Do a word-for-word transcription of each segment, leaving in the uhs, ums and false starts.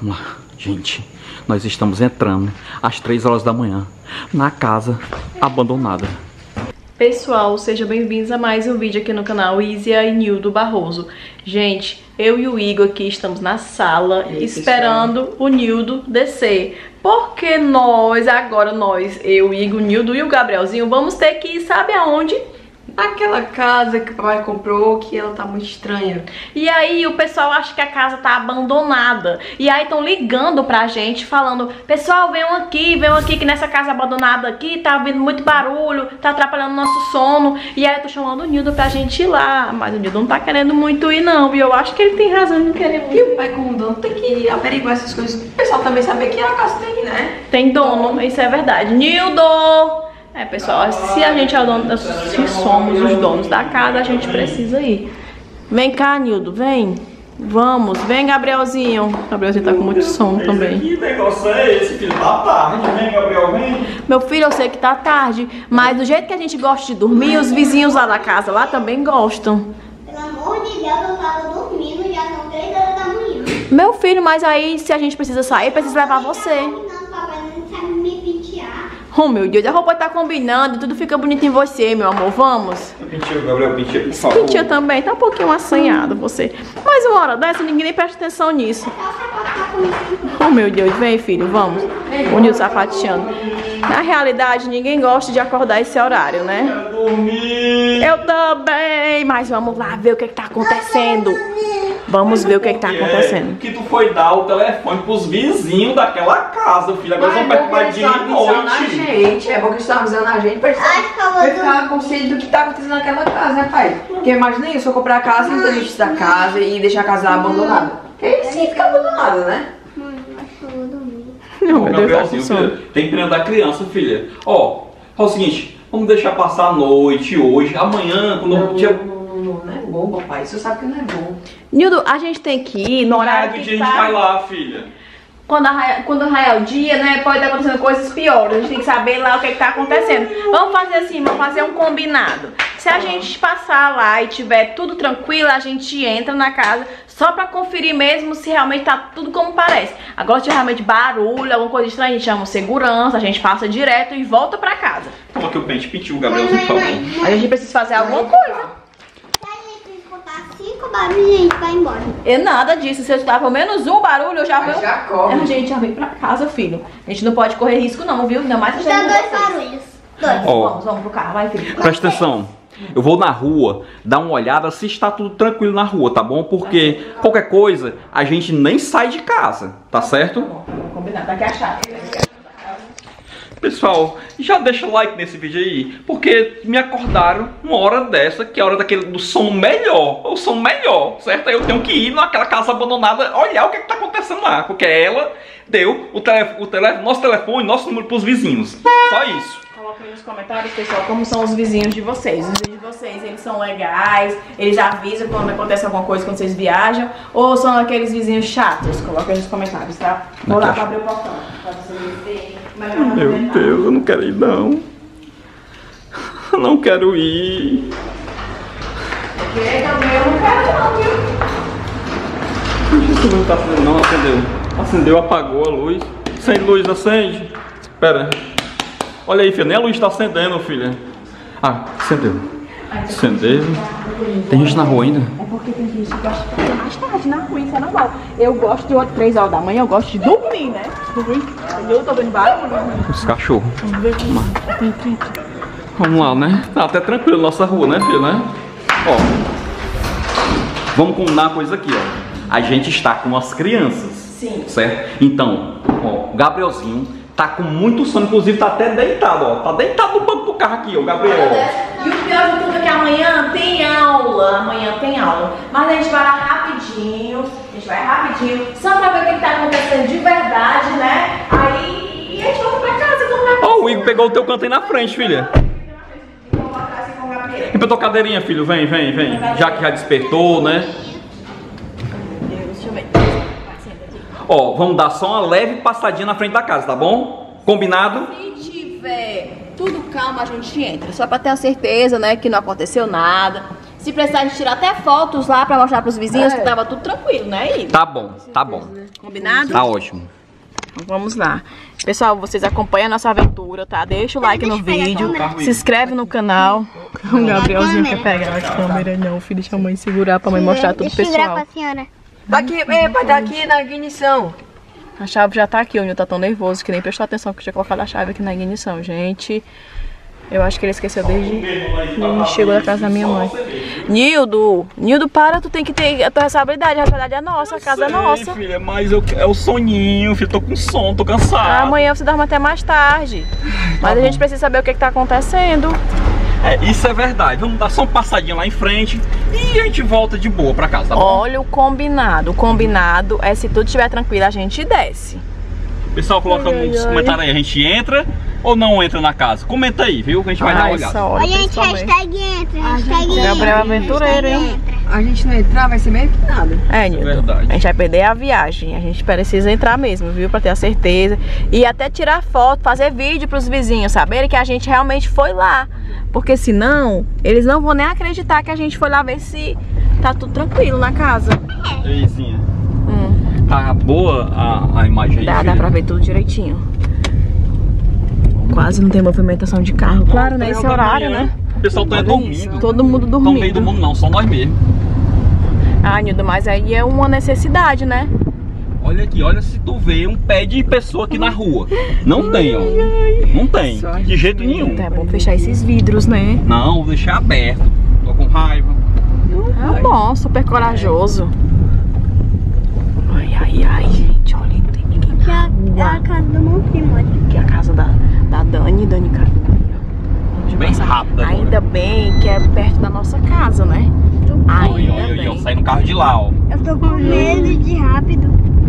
Vamos lá, gente. Nós estamos entrando às três horas da manhã na casa abandonada. Pessoal, sejam bem-vindos a mais um vídeo aqui no canal Ísia e Nildo Barroso. Gente, eu e o Igor aqui estamos na sala aí, esperando pessoal, o Nildo descer. Porque nós, agora nós, eu, o Igor, o Nildo e o Gabrielzinho, vamos ter que ir, sabe aonde? Aquela casa que o papai comprou, que ela tá muito estranha. E aí o pessoal acha que a casa tá abandonada. E aí estão ligando pra gente, falando: pessoal, venham aqui, venham aqui, que nessa casa abandonada aqui tá vindo muito barulho, tá atrapalhando o nosso sono. E aí eu tô chamando o Nildo pra gente ir lá. Mas o Nildo não tá querendo muito ir não, e eu acho que ele tem razão em não querer muito. E o pai com o dono tem que averiguar essas coisas. O pessoal também sabe que a casa tem, né? Tem dono, isso é verdade. Nildo! É, pessoal, se a gente é o dono, se somos os donos da casa, a gente precisa ir. Vem cá, Nildo, vem. Vamos, vem, Gabrielzinho. Gabrielzinho tá com muito sono também. Que negócio é esse, filho? Tá tarde, vem, Gabriel, vem. Meu filho, eu sei que tá tarde, mas do jeito que a gente gosta de dormir, os vizinhos lá da casa lá também gostam. Pelo amor de Deus, eu tava dormindo, já são três horas da manhã. Meu filho, mas aí se a gente precisa sair, precisa levar você. Não, papai não sabe me pentear. Oh, meu Deus, a roupa tá combinando, tudo fica bonito em você, meu amor, vamos? Pintinho, Gabriel, pintinho, por favor. Pintinho também, tá um pouquinho assanhado você. Mas uma hora dessa, ninguém nem presta atenção nisso. Oh, meu Deus, vem, filho, vamos. O Nildo sapateando. Na realidade, ninguém gosta de acordar esse horário, né? Eu quero dormir. Eu também, mas vamos lá ver o que que tá acontecendo. Vamos ver o que que tá acontecendo. Que tu foi dar o telefone pros vizinhos daquela casa, filho. Agora vão perturbar de noite. Gente, é bom que eles estão avisando a gente pra eles ficar consciente do que tá acontecendo naquela casa, né, pai? Porque imagina isso, eu comprar a casa, não ter lixo da casa e deixar a casa abandonada. Porque aí sim fica abandonada, né? Mãe, acho que eu vou dormir. Não, meu Deus, Gabrielzinho, filha, tem pena da criança, filha. Ó, é o seguinte, vamos deixar passar a noite hoje, amanhã, quando Não, eu tinha... não, não, não, não é bom, papai. Isso sabe que não é bom. Nildo, a gente tem que ir no horário do que dia tá... a gente vai lá, filha. Quando arraia, quando arraia o dia, né, pode estar acontecendo coisas piores. A gente tem que saber lá o que está acontecendo. Vamos fazer assim, vamos fazer um combinado. Se a gente passar lá e tiver tudo tranquilo, a gente entra na casa só pra conferir mesmo se realmente tá tudo como parece. Agora, se realmente barulho, alguma coisa estranha, a gente chama segurança, a gente passa direto e volta pra casa. Toma aqui o pente, pintinho, Gabrielzinho, por favor. A gente precisa fazer alguma coisa. Cinco barulhos e a gente vai embora. É nada disso, se eu escutar pelo menos um barulho, eu já Mas vou. já corre. A gente já vem pra casa, filho. A gente não pode correr risco, não, viu? Ainda mais se a Então, gente dois vocês. barulhos. Dois. Ó. Vamos, vamos pro carro, vai, filho. Presta atenção. Eu vou na rua dar uma olhada se está tudo tranquilo na rua, tá bom? Porque qualquer coisa, a gente nem sai de casa, tá certo? Tá bom, vamos combinar. Daqui a chave. Pessoal, já deixa o like nesse vídeo aí, porque me acordaram uma hora dessa, que é a hora daquele, do sono melhor, o sono melhor, certo? Aí eu tenho que ir naquela casa abandonada, olhar o que, é que tá acontecendo lá, porque ela deu o, tele, o tele, nosso telefone, nosso número pros vizinhos, só isso. Coloca aí nos comentários, pessoal, como são os vizinhos de vocês. Os vizinhos de vocês, eles são legais, eles avisam quando acontece alguma coisa quando vocês viajam, ou são aqueles vizinhos chatos? Coloca aí nos comentários, tá? Vou lá pra abrir o portão, pra vocês verem. Meu Deus, eu não quero ir não. Eu não quero ir. Porque também eu não quero não, viu? Isso não tá acendendo, não acendeu. Acendeu, apagou a luz. Sem luz, acende. Pera. Olha aí, filha, nem a luz tá acendendo, filha. Ah, acendeu. Acendeu. Tem gente na rua ainda? É porque tem gente que gosta de ficar mais tarde na rua, isso é normal. Eu gosto de três horas da manhã, eu gosto de dormir, né? Dormir. Eu tô vendo barulho. Os cachorros. Vamos ver aqui. Tem, tem. Vamos lá, né? Tá até tranquilo nossa rua, né, filho, né? Ó. Vamos combinar uma coisa aqui, ó. A gente está com as crianças. Sim. Certo? Então, ó, o Gabrielzinho tá com muito sono, inclusive tá até deitado, ó. Tá deitado no banco do carro aqui, ó, o Gabriel. E o pior de tudo é que amanhã tem aula. Amanhã tem aula. Mas a gente vai lá rapidinho. A gente vai rapidinho. Só pra ver o que tá acontecendo de verdade, né? Aí e a gente volta pra casa. Ó, o Igor pegou o teu canto aí na frente, filha. Empetou a cadeirinha, filho. Vem, vem, vem. Já que já despertou, né? Deixa eu ver. Ó, vamos dar só uma leve passadinha na frente da casa, tá bom? Combinado? Se tiver tudo calmo, a gente entra. Só pra ter a certeza, né, que não aconteceu nada. Se precisar, a gente tira até fotos lá pra mostrar pros vizinhos é. que tava tudo tranquilo, né, Igor? Tá bom, tá bom. Combinado? Tá ótimo. Então, vamos lá. Pessoal, vocês acompanham a nossa aventura, tá? Deixa o like no vídeo, se inscreve no canal. O Gabrielzinho quer pegar a câmera, não, filho. Deixa a mãe segurar pra mãe mostrar tudo pro pessoal. Tá aqui, é, pai, tá aqui na ignição. A chave já tá aqui, o Nil tá tão nervoso que nem prestou atenção que eu tinha colocado a chave aqui na ignição, gente. Eu acho que ele esqueceu desde que chegou da casa da minha mãe. Nildo, Nildo, para, tu tem que ter a tua responsabilidade. A responsabilidade é nossa, a casa é nossa. Filha, mas eu, é o soninho, filho. Tô com sono, tô cansado. Amanhã você dorme até mais tarde. Mas tá a gente precisa saber o que, que tá acontecendo. É, isso é verdade. Vamos dar só uma passadinha lá em frente e a gente volta de boa pra casa, tá bom? Olha o combinado. O combinado é se tudo estiver tranquilo, a gente desce. Pessoal, coloca ai, nos ai, comentários aí, a gente entra ou não entra na casa? Comenta aí, viu? Que a gente vai ai, dar uma olhada. Olha, a gente hashtag entra, hashtag entra. Gabriel aventureiro, hein? A gente não entrar, vai ser meio que nada. É, Nildo. Verdade. A gente vai perder a viagem. A gente precisa entrar mesmo, viu? Pra ter a certeza. E até tirar foto, fazer vídeo pros vizinhos saberem que a gente realmente foi lá. Porque senão, eles não vão nem acreditar que a gente foi lá ver se tá tudo tranquilo na casa. Eizinha. Hum. Tá boa a, a imagem aí? Dá, dá pra ver tudo direitinho. Quase não tem movimentação de carro. Claro, né? Esse horário, né? O pessoal tá dormindo. Todo mundo dormindo. Não meio do mundo não, só nós mesmo. Ah, Nildo, mas aí é uma necessidade, né? Olha aqui, olha se tu vê um pé de pessoa aqui na rua. Não tem, ó. Não tem, de jeito nenhum. É bom fechar esses vidros, né? Não, vou deixar aberto. Tô com raiva. Ah, bom, super corajoso. Ai, ai, ai, gente, olha, não tem ninguém na rua. É a casa do meu primo, olha. Aqui é a casa da, da Dani, Dani Carolina. Bem rápido agora. Ainda bem que é perto da nossa casa, né? Ainda olha, olha, olha, sai no carro de lá, ó. Eu tô com medo de rápido.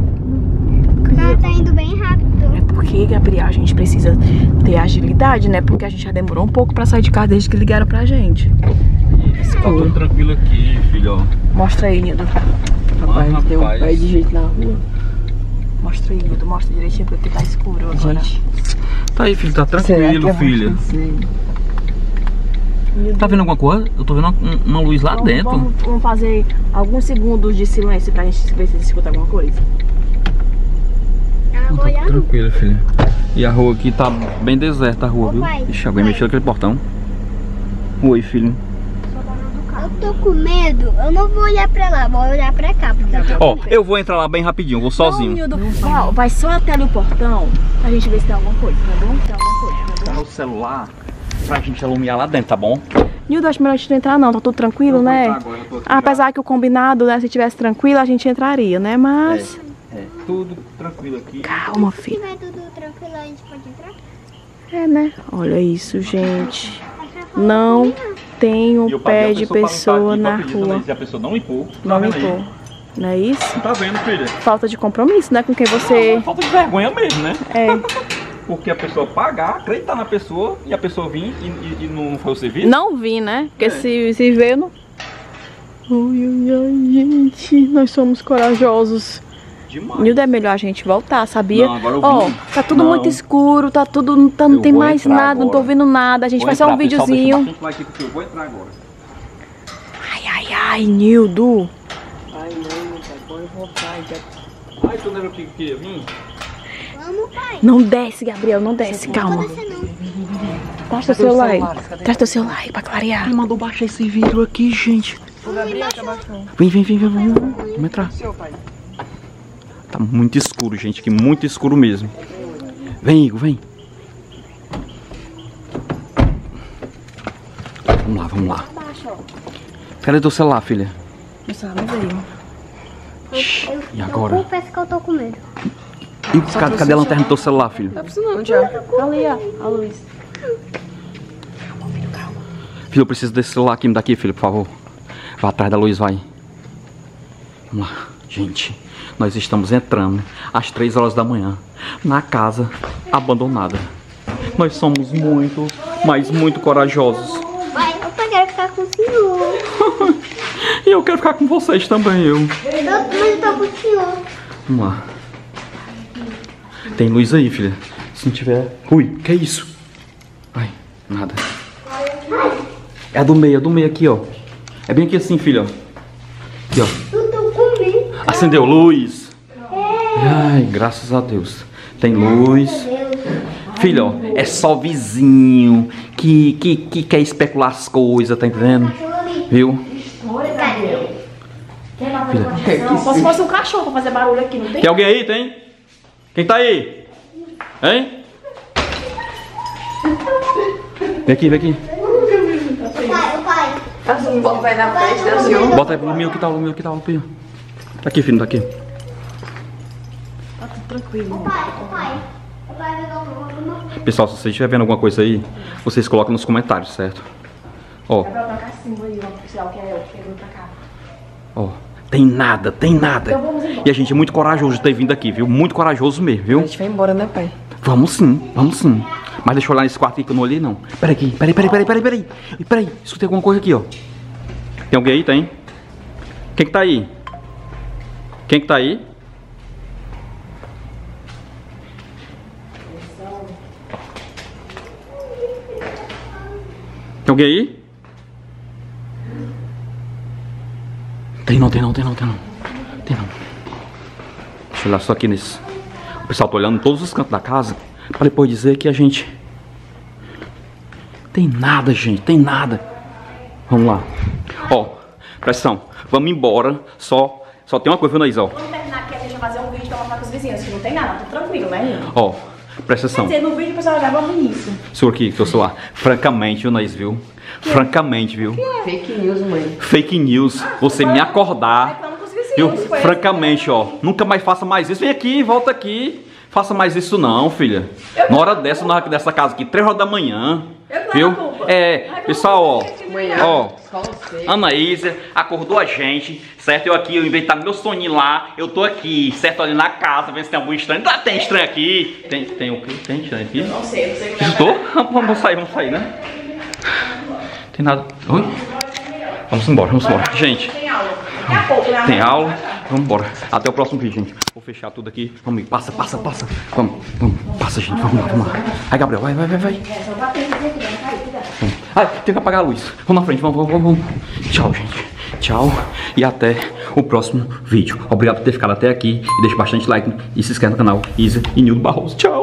O carro tá indo bem rápido. É porque, Gabriel, a gente precisa ter agilidade, né? Porque a gente já demorou um pouco pra sair de casa desde que ligaram pra gente. Tá tudo tranquilo aqui, filho, ó. Mostra aí, Nildo. Rapaz, ah, tem um pé de jeito na rua. Mostra aí, Nildo. Mostra direitinho porque tá escuro agora. Gente. Tá aí, filho. Tá tranquilo, é filha. Tá vendo alguma coisa? Eu tô vendo uma, uma luz lá vamos, dentro. Vamos, vamos fazer alguns segundos de silêncio pra gente ver se escuta alguma coisa. Não, tá tranquilo, filha. E a rua aqui tá bem deserta, a rua, Ô, viu? Pai, Ixi, alguém mexeu naquele portão. Oi, filho. Eu tô com medo. Eu não vou olhar pra lá, vou olhar pra cá. Ó, oh, eu vou entrar lá bem rapidinho, vou sozinho. Não, Nildo, vai, vai só até ali o portão pra gente ver se tem alguma coisa, tá bom? Tem alguma coisa, tá bom? Tá o celular pra gente iluminar lá dentro, tá bom? Nildo, acho melhor a gente não entrar não, tá tudo tranquilo, eu né? Agora, apesar que o combinado, né, se tivesse tranquilo, a gente entraria, né? Mas... É, é tudo tranquilo aqui. Calma, filho. Se tiver tudo tranquilo, a gente pode entrar? É, né? Olha isso, gente. Não tem um pé de pessoa na rua. Se a pessoa não limpou, não limpou. Não é isso? Tá vendo, filha? Falta de compromisso, né? Com quem você... Não, falta de vergonha mesmo, né? É. Porque a pessoa pagar, acreditar na pessoa e a pessoa vir e, e, e não foi o serviço? Não vi, né? Porque é. se, se vê, não... Ai, ai, ai, gente. Nós somos corajosos. Demais. Nildo, é melhor a gente voltar, sabia? Não, agora eu Ó, oh, tá tudo não. muito escuro, tá tudo... Tá, não eu tem mais nada, agora. Não tô ouvindo nada. A gente vou vai entrar, só um pessoal, videozinho. Aqui, eu vou entrar agora. Ai, ai, ai, Nildo. Ai, não, agora eu vou voltar. Ai, tu lembra que queria vir? Vamos, pai. Não desce, Gabriel, não desce, calma. Traz teu celular aí. Traz teu celular aí pra clarear. Ele mandou baixar esse vidro aqui, gente. O Gabriel tá baixando. Vem, vem, vem, vem, vem. Vamos entrar. Tá muito escuro, gente, aqui, muito escuro mesmo. Vem, Igor, vem. Vamos lá, vamos lá. Cadê teu celular, filha? Meu celular não veio. E agora? Eu confesso que eu tô com medo. E cadê, cadê a lanterna do teu celular, filho? Tá precisando já. Ali, ó, a luz. Filho, eu preciso desse celular aqui, me dá aqui, filho, por favor. Vai atrás da luz, vai. Vamos lá, gente. Nós estamos entrando às três horas da manhã na casa abandonada. Nós somos muito, mas muito corajosos. Pai, eu só quero ficar com o senhor. E eu quero ficar com vocês também, eu. Eu, mas eu tô com o senhor. Vamos lá. Tem luz aí, filha. Se não tiver... Ui, que é isso? Ai, nada. É a do meio, é do meio aqui, ó. É bem aqui assim, filha. Aqui, ó. Eu tô com medo. Acendeu luz. Ai, graças a Deus. Tem luz. Filha, ó, é só vizinho que, que, que quer especular as coisas, tá entendendo? Viu? Não, só se fosse um cachorro pra fazer barulho aqui, não tem? Tem alguém aí, tem? Quem tá aí? Hein? Vem aqui, vem aqui. Pai, o pai. Assim, bota o pé na frente, assim, ó. Bota aí pro meu que tá, o meu que tá, o meu. Tá aqui, filho, tá aqui. Tá tudo tranquilo. Pai, o pai. O pai vai dar uma... Pessoal, se vocês estiverem vendo alguma coisa aí, vocês colocam nos comentários, certo? Ó, Vai pra cá sim, aí, ó, oficial, que é eu, que eu pra cá. ó. Tem nada, tem nada. Então vamos embora. E a gente é muito corajoso de ter vindo aqui, viu? Muito corajoso mesmo, A viu? gente vai embora, né, pai? Vamos sim, vamos sim. Mas deixa eu olhar nesse quarto aqui que eu não olhei, não. Peraí aqui, peraí, peraí, peraí, peraí, peraí. Peraí, escutei alguma coisa aqui, ó. Tem alguém aí? Tem? Quem que tá aí? Quem que tá aí? Tem alguém aí? Tem não, tem não, tem não, tem não. Tem não. Deixa eu olhar só aqui nesse. O pessoal tá olhando em todos os cantos da casa pra depois dizer que a gente... Tem nada, gente, tem nada. Vamos lá. Ó, pressão. Vamos embora. Só, só tem uma coisa, viu, Naís, ó. Vamos terminar aqui, a gente vai fazer um vídeo pra mostrar pros vizinhos, que não tem nada, tá tranquilo, né, menino? Ó, presta atenção. Quer dizer, no vídeo o pessoal já vamos nisso. Segura aqui, seu celular. Francamente, viu, Naís, viu? Francamente, viu? Fake news, mãe. Fake news. Você me acordar. Reclama com os vizinhos. Viu? foi Francamente, ó. Nunca mais faça mais isso. Vem aqui, volta aqui. Faça mais isso não, filha. Na hora dessa, na hora dessa casa aqui, três horas da manhã. Viu? É, pessoal, ó. Ó, Só você. Anaísa acordou a gente, certo? Eu aqui, eu inventar meu soninho lá. Eu tô aqui, certo? Ali na casa, vendo se tem algum estranho. Ah, tem estranho aqui. Tem, tem o quê? Tem estranho aqui? Não sei, não sei o que Estou? Vamos sair, vamos sair, né? Tem nada. Oi? Vamos embora, vamos embora. Gente, Tem aula. Daqui a pouco, né? tem aula. Vamos embora. Até o próximo vídeo, gente. Vou fechar tudo aqui. Vamos ir. Passa, passa, passa. Vamos, vamos. Passa, gente. Vamos lá, vamos lá. Aí, Gabriel, vai, vai, vai, vai. É, só pra ter que ver, não cai, cuidado. Ai, tem que apagar a luz. Vamos na frente, vamos, vamos, vamos. Tchau, gente. Tchau. E até o próximo vídeo. Obrigado por ter ficado até aqui. E deixe bastante like e se inscreve no canal Isa e Nildo Barroso. Tchau.